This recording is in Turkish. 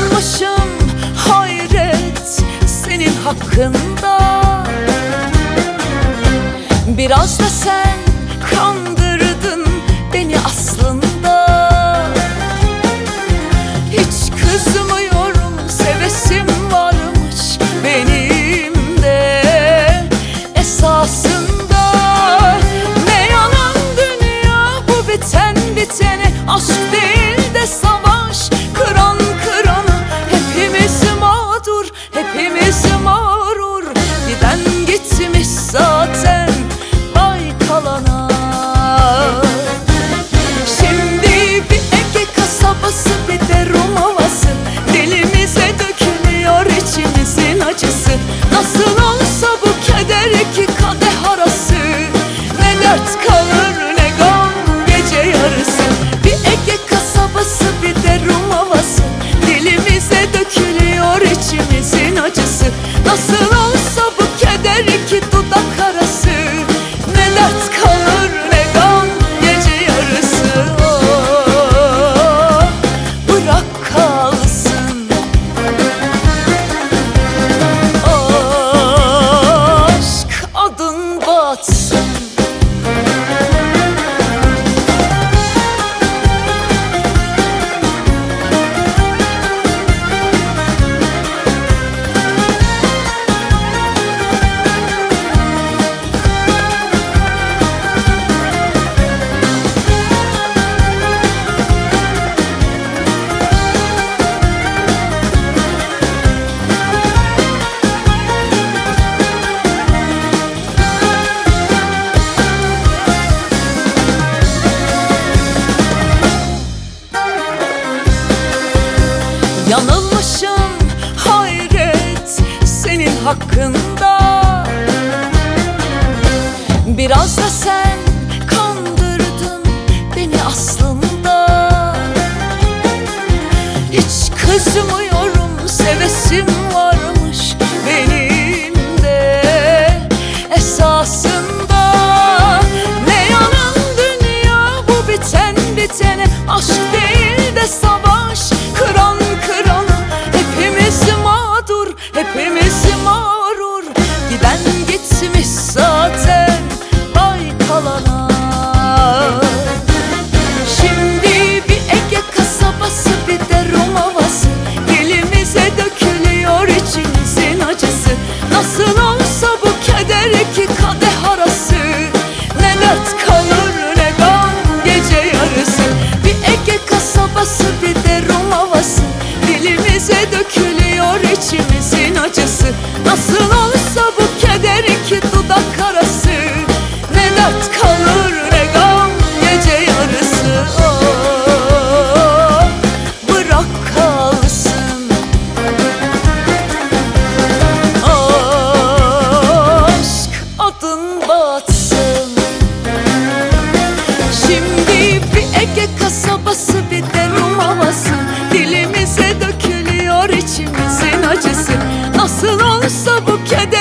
Yanılmışım hayret senin hakkında. Biraz da sen kandırdın beni aslında. Hiç kızmıyorum, sevesim varmış benim de esasında. Ne yalan dünya bu, biten bitene aşk değil de savaş. Kıran kırana hepimiz mağdur, hepimiz mağrur. Giden gitmiş zaten, vay kalana. Şimdi bir Ege kasabası, bir de Rum havası. Dilimize dökülüyor içimizin acısı. Nasıl olsa bu keder iki kadeh arası. Ne dert kalır ne gam gece yarısı. Bir Ege kasabası, bir de Rum havası. Dilimize dökülüyor içimizin acısı. Nasıl olsa bu keder iki dudak arası. Ne dert kalır ne gam gece yarısı. Oh, bırak kalsın. Aşk adın batsın. Yanılmışım hayret senin hakkında. Biraz da sen kandırdın beni aslında. Hiç kızmıyorum, sevesim varmış benim de esasında. Ne yalan dünya bu, biten bitene aşk değil de savaş. Kıran kırana hepimiz mağdur, hepimiz mağrur. Giden gitmiş zaten, vay kalana. Şimdi bir Ege kasabası, bir de Rum havası. Dilimize dökülüyor içimizin acısı. Nasıl olsa bu keder iki kadeh arası. Ne dert kalır ne gam gece yarısı. Bir Ege kasabası, bir de Rum havası. Dilimize dökülüyor içimizin acısı. Nasıl olsa bu keder iki dudak arası. Ne dert kalır ne gam gece yarısı. Oh, bırak kalsın. Aşk adın batsın. Şimdi bir Ege kasabası, bir de Rum havası. Dilimize dökülüyor içimizin acısı. Nasıl olsa bu keder